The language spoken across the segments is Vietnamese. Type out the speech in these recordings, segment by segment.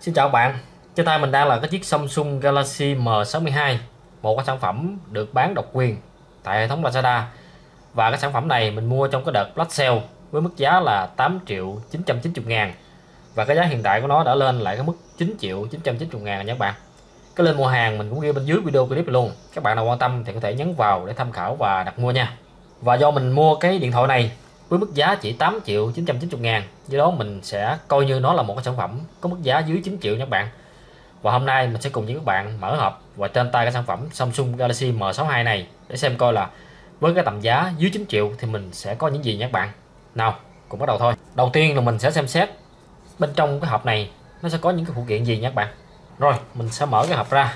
Xin chào các bạn, trên tay mình đang là cái chiếc Samsung Galaxy M62, một cái sản phẩm được bán độc quyền tại hệ thống Lazada. Và cái sản phẩm này mình mua trong cái đợt Black Sale với mức giá là 8.990.000. Và cái giá hiện tại của nó đã lên lại cái mức 9.990.000 nha các bạn. Cái link mua hàng mình cũng ghi bên dưới video clip này luôn. Các bạn nào quan tâm thì có thể nhấn vào để tham khảo và đặt mua nha. Và do mình mua cái điện thoại này với mức giá chỉ 8.990.000, do đó mình sẽ coi như nó là một cái sản phẩm có mức giá dưới 9 triệu nha các bạn. Và hôm nay mình sẽ cùng với các bạn mở hộp và trên tay cái sản phẩm Samsung Galaxy M62 này để xem coi là với cái tầm giá dưới 9 triệu thì mình sẽ có những gì nha các bạn. Nào, cùng bắt đầu thôi. Đầu tiên là mình sẽ xem xét bên trong cái hộp này nó sẽ có những cái phụ kiện gì nha các bạn. Rồi, mình sẽ mở cái hộp ra.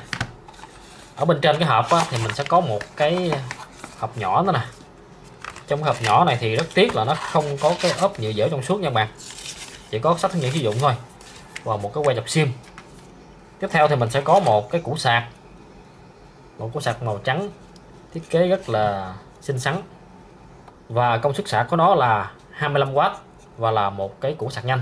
Ở bên trên cái hộp á, thì mình sẽ có một cái hộp nhỏ nữa nè. Trong cái hộp nhỏ này thì rất tiếc là nó không có cái ốp nhựa dẻo trong suốt nha các bạn, chỉ có sách hướng dẫn sử dụng thôi và một cái que chọc sim. Tiếp theo thì mình sẽ có một cái củ sạc, một củ sạc màu trắng thiết kế rất là xinh xắn và công suất sạc của nó là 25W và là một cái củ sạc nhanh.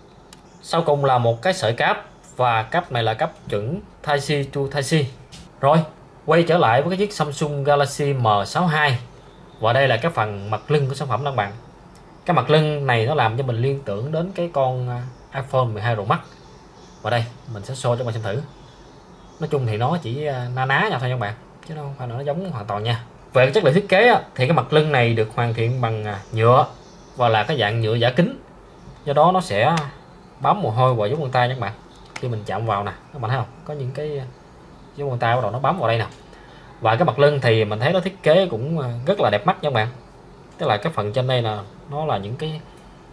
Sau cùng là một cái sợi cáp và cáp này là cáp chuẩn Type-C to Type-C. Rồi, quay trở lại với cái chiếc Samsung Galaxy M62. Và đây là cái phần mặt lưng của sản phẩm đó các bạn. Cái mặt lưng này nó làm cho mình liên tưởng đến cái con iPhone 12 Pro Max. Và đây mình sẽ show cho các bạn xem thử. Nói chung thì nó chỉ na ná nhau thôi các bạn, chứ nó không phải nó giống hoàn toàn nha. Về chất liệu thiết kế thì cái mặt lưng này được hoàn thiện bằng nhựa và là cái dạng nhựa giả kính, do đó nó sẽ bám mồ hôi và dấu vân tay nha các bạn. Khi mình chạm vào nè, các bạn thấy không, có những cái dấu vân tay bắt đầu nó bám vào đây nè. Và cái mặt lưng thì mình thấy nó thiết kế cũng rất là đẹp mắt nha các bạn. Tức là cái phần trên đây là nó là những cái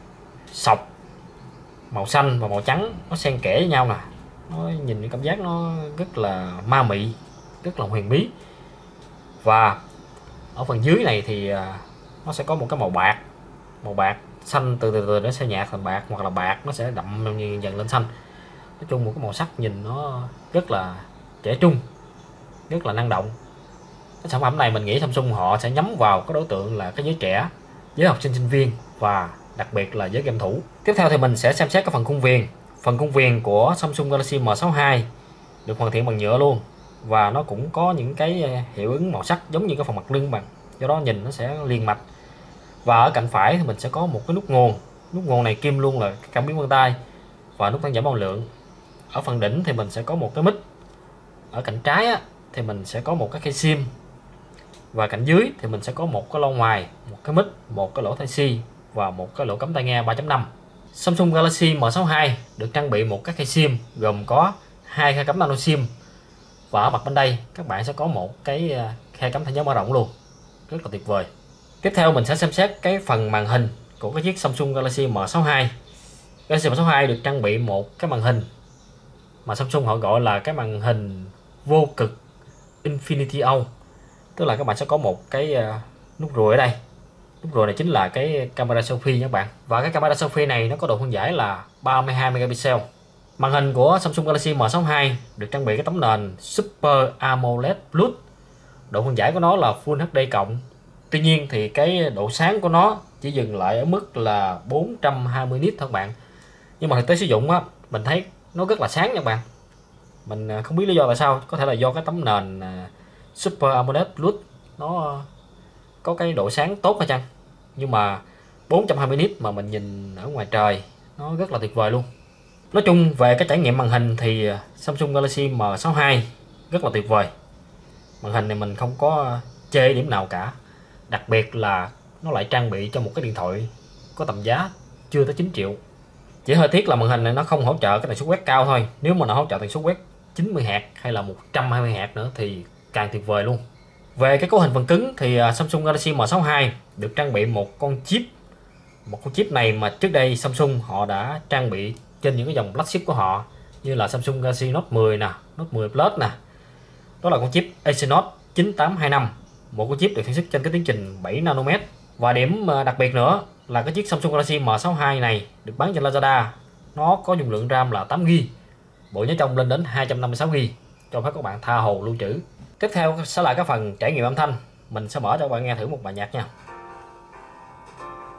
sọc màu xanh và màu trắng nó xen kẽ với nhau nè. Nó nhìn cái cảm giác nó rất là ma mị, rất là huyền bí. Và ở phần dưới này thì nó sẽ có một cái màu bạc xanh, từ nó sẽ nhạt thành bạc, hoặc là bạc nó sẽ đậm dần lên xanh. Nói chung một cái màu sắc nhìn nó rất là trẻ trung, rất là năng động. Cái sản phẩm này mình nghĩ Samsung họ sẽ nhắm vào cái đối tượng là cái giới trẻ, giới học sinh sinh viên và đặc biệt là giới game thủ. Tiếp theo thì mình sẽ xem xét cái phần khung viền. Phần khung viền của Samsung Galaxy M62 được hoàn thiện bằng nhựa luôn, và nó cũng có những cái hiệu ứng màu sắc giống như cái phần mặt lưng bạn, do đó nhìn nó sẽ liền mạch. Và ở cạnh phải thì mình sẽ có một cái nút nguồn này kim luôn là cái cảm biến vân tay và nút tăng giảm âm lượng. Ở phần đỉnh thì mình sẽ có một cái mic. Ở cạnh trái thì mình sẽ có một cái khe sim, và cạnh dưới thì mình sẽ có một cái loa ngoài, một cái mic, một cái lỗ Type-C và một cái lỗ cắm tai nghe 3.5. Samsung Galaxy M62 được trang bị một cái khe sim gồm có 2 khe cắm nano sim, và ở mặt bên đây các bạn sẽ có một cái khe cắm thẻ nhớ mở rộng luôn, rất là tuyệt vời. Tiếp theo mình sẽ xem xét cái phần màn hình của cái chiếc Samsung Galaxy M62. Galaxy M62 được trang bị một cái màn hình mà Samsung họ gọi là cái màn hình vô cực Infinity O. Tức là các bạn sẽ có một cái nút ruồi ở đây. Nút ruồi này chính là cái camera selfie nha các bạn. Và cái camera selfie này nó có độ phân giải là 32 megapixel. Màn hình của Samsung Galaxy M62 được trang bị cái tấm nền Super AMOLED Plus. Độ phân giải của nó là Full HD cộng. Tuy nhiên thì cái độ sáng của nó chỉ dừng lại ở mức là 420 nit thôi các bạn. Nhưng mà thực tế sử dụng mình thấy nó rất là sáng nha các bạn. Mình không biết lý do tại sao, có thể là do cái tấm nền Super AMOLED Plus nó có cái độ sáng tốt hay chăng. Nhưng mà 420 nit mà mình nhìn ở ngoài trời nó rất là tuyệt vời luôn. Nói chung về cái trải nghiệm màn hình thì Samsung Galaxy M62 rất là tuyệt vời. Màn hình này mình không có chê điểm nào cả. Đặc biệt là nó lại trang bị cho một cái điện thoại có tầm giá chưa tới 9 triệu. Chỉ hơi tiếc là màn hình này nó không hỗ trợ cái tần số quét cao thôi. Nếu mà nó hỗ trợ tần số quét 90Hz hay là 120Hz nữa thì càng tuyệt vời luôn. Về cái cấu hình phần cứng thì Samsung Galaxy M62 được trang bị một con chip. Một con chip này mà trước đây Samsung họ đã trang bị trên những cái dòng flagship của họ, như là Samsung Galaxy Note 10 nè, Note 10 Plus nè. Đó là con chip Exynos 9825, một con chip được sản xuất trên cái tiến trình 7 nanomet. Và điểm đặc biệt nữa là cái chiếc Samsung Galaxy M62 này được bán trên Lazada, nó có dung lượng RAM là 8GB, bộ nhớ trong lên đến 256GB, cho phép các bạn tha hồ lưu trữ. Tiếp theo sẽ là cái phần trải nghiệm âm thanh. Mình sẽ mở cho các bạn nghe thử một bài nhạc nha.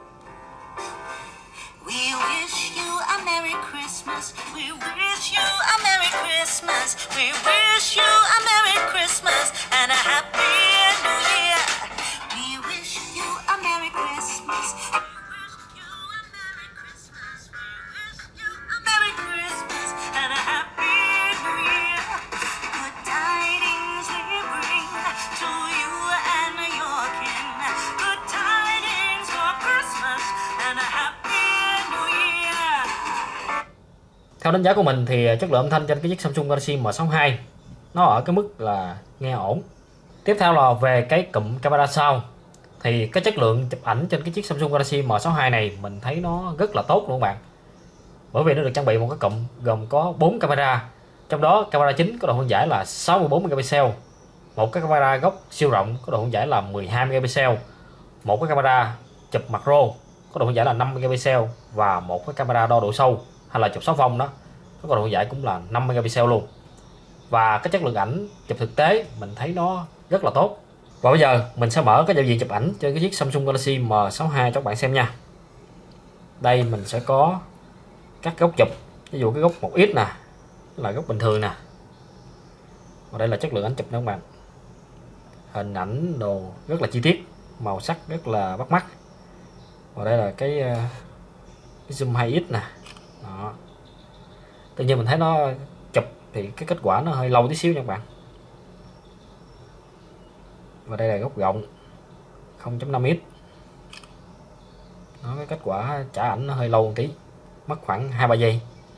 We wish you a Merry Christmas. We wish you Christmas. We wish you a Merry Christmas and a Happy New Year. We wish you a Merry Christmas. We wish you a Merry Christmas. We wish you a Merry Christmas and a Happy New Year. Good tidings we bring to you and your kin. Good tidings for Christmas and a Happy New Year. Theo đánh giá của mình thì chất lượng âm thanh trên cái chiếc Samsung Galaxy M62 nó ở cái mức là nghe ổn. Tiếp theo là về cái cụm camera sau, thì cái chất lượng chụp ảnh trên cái chiếc Samsung Galaxy M62 này mình thấy nó rất là tốt luôn các bạn. Bởi vì nó được trang bị một cái cụm gồm có 4 camera, trong đó camera chính có độ phân giải là 64 megapixel, một cái camera góc siêu rộng có độ phân giải là 12 megapixel, một cái camera chụp macro có độ phân giải là 5 megapixel và một cái camera đo độ sâu hay là chụp 6 vòng đó có độ phân giải cũng là 5 megapixel luôn. Và cái chất lượng ảnh chụp thực tế mình thấy nó rất là tốt. Và bây giờ mình sẽ mở cái giao diện chụp ảnh trên cái chiếc Samsung Galaxy M62 cho các bạn xem nha. Đây mình sẽ có các góc chụp, ví dụ cái góc 1x nè là góc bình thường nè, và đây là chất lượng ảnh chụp nè các bạn. Hình ảnh đồ rất là chi tiết, màu sắc rất là bắt mắt. Và đây là cái zoom 2x nè. Đó. Tự nhiên mình thấy nó chụp thì cái kết quả nó hơi lâu tí xíu nha các bạn. Và đây là góc rộng 0.5x. Nó cái kết quả trả ảnh nó hơi lâu một tí, mất khoảng 2-3 giây.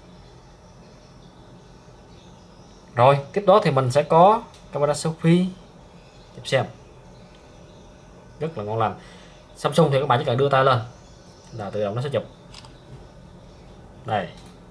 Rồi tiếp đó thì mình sẽ có camera selfie chụp xem, rất là ngon lành. Samsung thì các bạn chỉ cần đưa tay lên là tự động nó sẽ chụp. Đây,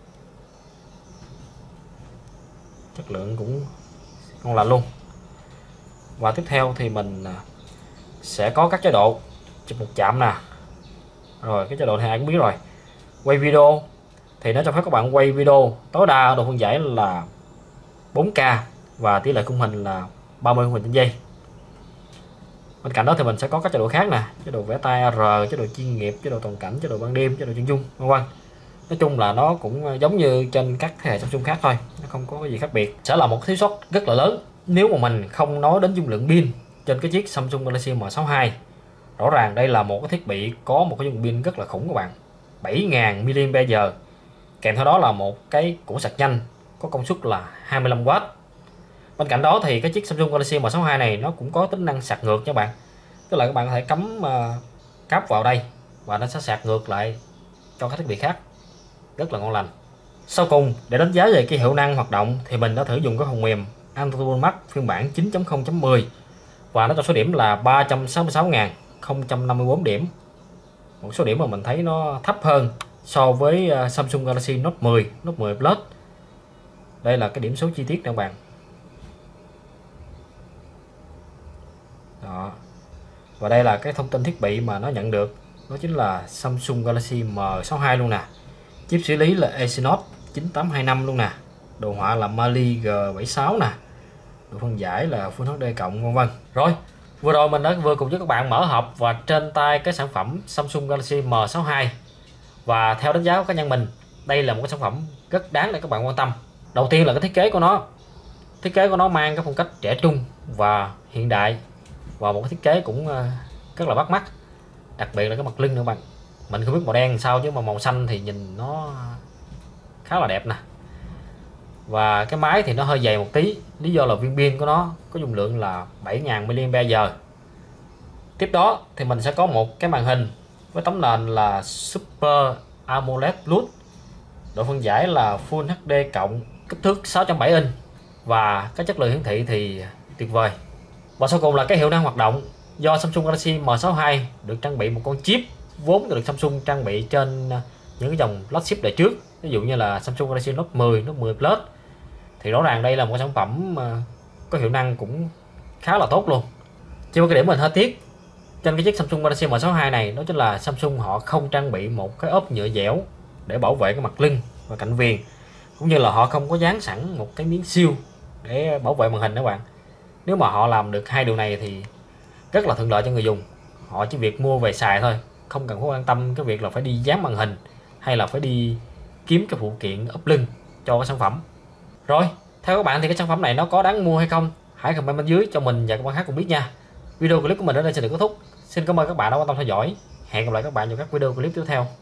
chất lượng cũng ngon lành luôn. Và tiếp theo thì mình sẽ có các chế độ chụp một chạm nè. Rồi cái chế độ này ai cũng biết rồi. Quay video thì nó cho phép các bạn quay video tối đa độ phân giải là 4K và tỷ lệ khung hình là 30 khung hình trên giây. Bên cạnh đó thì mình sẽ có các chế độ khác nè, chế độ vẽ tay AR, chế độ chuyên nghiệp, chế độ toàn cảnh, chế độ ban đêm, chế độ chân dung, vân vân. Nói chung là nó cũng giống như trên các thế hệ Samsung khác thôi, nó không có gì khác biệt. Sẽ là một thiếu sót rất là lớn nếu mà mình không nói đến dung lượng pin trên cái chiếc Samsung Galaxy M62. Rõ ràng đây là một cái thiết bị có một cái dung pin rất là khủng các bạn, 7000 mAh. Kèm theo đó là một cái củ sạc nhanh có công suất là 25W. Bên cạnh đó thì cái chiếc Samsung Galaxy M62 này nó cũng có tính năng sạc ngược nha các bạn. Tức là các bạn có thể cắm cáp vào đây và nó sẽ sạc ngược lại cho các thiết bị khác, rất là ngon lành. Sau cùng, để đánh giá về cái hiệu năng hoạt động thì mình đã thử dùng cái phần mềm AnTuTu Max phiên bản 9.0.10 và nó cho số điểm là 366.054 điểm. Một số điểm mà mình thấy nó thấp hơn so với Samsung Galaxy Note 10, Note 10 Plus. Đây là cái điểm số chi tiết nè các bạn. Đó. Và đây là cái thông tin thiết bị mà nó nhận được, đó chính là Samsung Galaxy M62 luôn nè. Chip xử lý là Exynos 9825 luôn nè. Đồ họa là Mali G76 nè. Độ phân giải là Full HD cộng vân vân. Rồi, vừa rồi mình đã vừa cùng với các bạn mở hộp và trên tay cái sản phẩm Samsung Galaxy M62. Và theo đánh giá của cá nhân mình, đây là một cái sản phẩm rất đáng để các bạn quan tâm. Đầu tiên là cái thiết kế của nó. Thiết kế của nó mang cái phong cách trẻ trung và hiện đại, và một cái thiết kế cũng rất là bắt mắt. Đặc biệt là cái mặt lưng nữa bạn. Mình không biết màu đen sao chứ mà màu xanh thì nhìn nó khá là đẹp nè. Và cái máy thì nó hơi dày một tí, lý do là viên pin của nó có dung lượng là 7000 mAh. Tiếp đó thì mình sẽ có một cái màn hình với tấm nền là Super AMOLED Plus, độ phân giải là Full HD cộng, kích thước 6.7 inch và cái chất lượng hiển thị thì tuyệt vời. Và sau cùng là cái hiệu năng hoạt động. Do Samsung Galaxy M62 được trang bị một con chip vốn được Samsung trang bị trên những cái dòng flagship đời trước, ví dụ như là Samsung Galaxy Note 10, Note 10 Plus, thì rõ ràng đây là một sản phẩm có hiệu năng cũng khá là tốt luôn. Chỉ một cái điểm mình hơi tiếc trên cái chiếc Samsung Galaxy M62 này, đó chính là Samsung họ không trang bị một cái ốp nhựa dẻo để bảo vệ cái mặt lưng và cạnh viền, cũng như là họ không có dán sẵn một cái miếng siêu để bảo vệ màn hình các bạn. Nếu mà họ làm được hai điều này thì rất là thuận lợi cho người dùng. Họ chỉ việc mua về xài thôi, không cần có quan tâm cái việc là phải đi dán màn hình hay là phải đi kiếm cái phụ kiện ốp lưng cho cái sản phẩm. Rồi, Theo các bạn thì cái sản phẩm này nó có đáng mua hay không? Hãy comment bên dưới cho mình và các bạn khác cùng biết nha. Video clip của mình đến đây sẽ được kết thúc. Xin cảm ơn các bạn đã quan tâm theo dõi. Hẹn gặp lại các bạn trong các video clip tiếp theo.